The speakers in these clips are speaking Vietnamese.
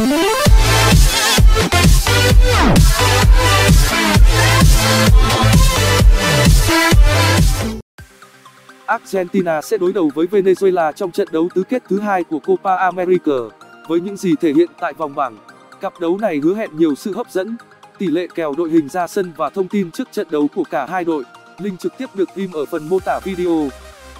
Argentina sẽ đối đầu với Venezuela trong trận đấu tứ kết thứ hai của Copa America. Với những gì thể hiện tại vòng bảng, cặp đấu này hứa hẹn nhiều sự hấp dẫn. Tỷ lệ kèo đội hình ra sân và thông tin trước trận đấu của cả hai đội, link trực tiếp được ghim ở phần mô tả video.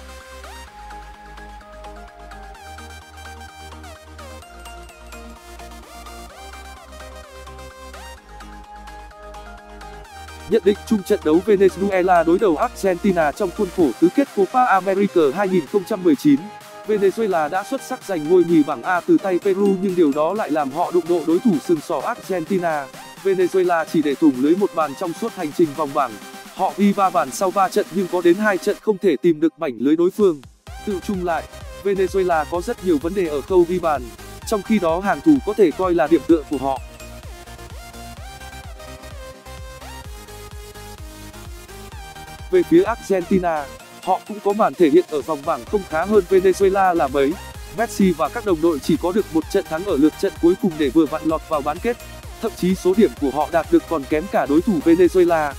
Nhận định chung trận đấu Venezuela đối đầu Argentina trong khuôn khổ tứ kết Copa America 2019. Venezuela đã xuất sắc giành ngôi nhì bảng A từ tay Peru, nhưng điều đó lại làm họ đụng độ đối thủ sừng sỏ Argentina. Venezuela chỉ để thủng lưới một bàn trong suốt hành trình vòng bảng. Họ ghi 3 bàn sau 3 trận nhưng có đến 2 trận không thể tìm được mảnh lưới đối phương. Tự chung lại, Venezuela có rất nhiều vấn đề ở khâu ghi bàn, trong khi đó hàng thủ có thể coi là điểm tựa của họ. Về phía Argentina, họ cũng có màn thể hiện ở vòng bảng không khá hơn Venezuela là mấy. Messi và các đồng đội chỉ có được một trận thắng ở lượt trận cuối cùng để vừa vặn lọt vào bán kết. Thậm chí số điểm của họ đạt được còn kém cả đối thủ Venezuela.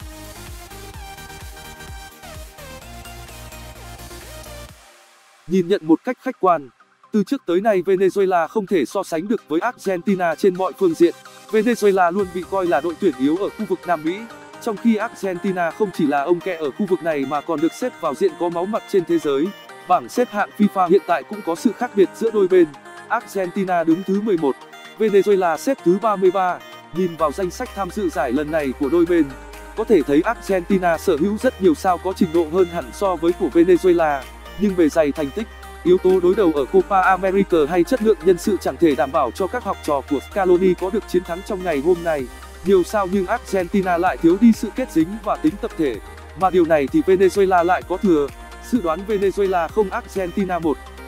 Nhìn nhận một cách khách quan, từ trước tới nay Venezuela không thể so sánh được với Argentina trên mọi phương diện. Venezuela luôn bị coi là đội tuyển yếu ở khu vực Nam Mỹ, trong khi Argentina không chỉ là ông kẹ ở khu vực này mà còn được xếp vào diện có máu mặt trên thế giới. Bảng xếp hạng FIFA hiện tại cũng có sự khác biệt giữa đôi bên. Argentina đứng thứ 11, Venezuela xếp thứ 33. Nhìn vào danh sách tham dự giải lần này của đôi bên, có thể thấy Argentina sở hữu rất nhiều sao có trình độ hơn hẳn so với của Venezuela. Nhưng bề dày thành tích, yếu tố đối đầu ở Copa America hay chất lượng nhân sự chẳng thể đảm bảo cho các học trò của Scaloni có được chiến thắng trong ngày hôm nay. Nhiều sao nhưng Argentina lại thiếu đi sự kết dính và tính tập thể, mà điều này thì Venezuela lại có thừa. Dự đoán Venezuela 0 Argentina 1.